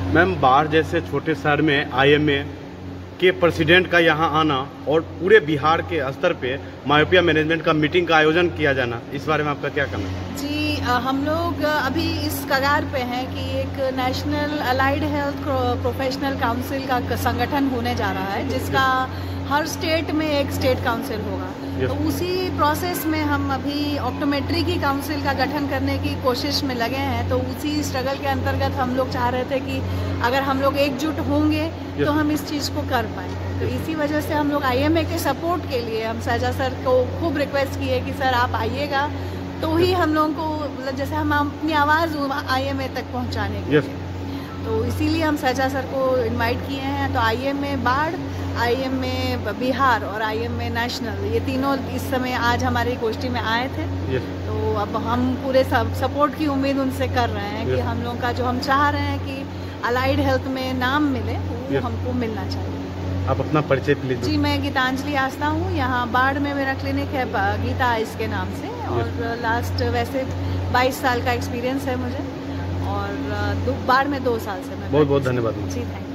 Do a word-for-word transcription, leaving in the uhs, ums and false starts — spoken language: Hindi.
मैम, बाढ़ जैसे छोटे शहर में आईएमए के प्रेसिडेंट का यहाँ आना और पूरे बिहार के स्तर पे मायोपिया मैनेजमेंट का मीटिंग का आयोजन किया जाना, इस बारे में आपका क्या कहना है? जी, हम लोग अभी इस कगार पे हैं कि एक national allied health professional council का संगठन होने जा रहा है, जिसका हर स्टेट में एक स्टेट काउंसिल होगा। तो उसी प्रोसेस में हम अभी ऑप्टोमेट्री की काउंसिल का गठन करने की कोशिश में लगे हैं। तो उसी स्ट्रगल के अंतर्गत हम लोग चाह रहे थे कि अगर हम लोग एकजुट होंगे तो हम इस चीज़ को कर पाएंगे। तो इसी वजह से हम लोग आईएमए के सपोर्ट के लिए हम सजा सर को खूब रिक्वेस्ट किए कि सर आप आइएगा, तो ही हम लोगों को मतलब जैसे हम अपनी आवाज़ आईएमए तक पहुंचाने के लिए, तो इसीलिए हम सजा सर को इनवाइट किए हैं। तो आईएमए बाढ़, आईएमए बिहार और आईएमए नेशनल, ये तीनों इस समय आज हमारी गोष्ठी में आए थे। तो अब हम पूरे सपोर्ट की उम्मीद उनसे कर रहे हैं कि हम लोगों का जो हम चाह रहे हैं कि अलाइड हेल्थ में नाम मिले, वो हमको मिलना चाहिए। आप अपना परिचय प्लीज। जी, मैं गीतांजलि आस्था हूँ। यहाँ बाढ़ में मेरा क्लिनिक है गीता आइस के नाम से, और लास्ट वैसे बाईस साल का एक्सपीरियंस है मुझे, और बाढ़ में दो साल से मैं। बहुत बहुत धन्यवाद जी, थैंक यू।